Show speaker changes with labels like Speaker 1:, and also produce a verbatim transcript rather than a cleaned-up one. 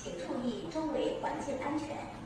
Speaker 1: 请注意周围环境安全。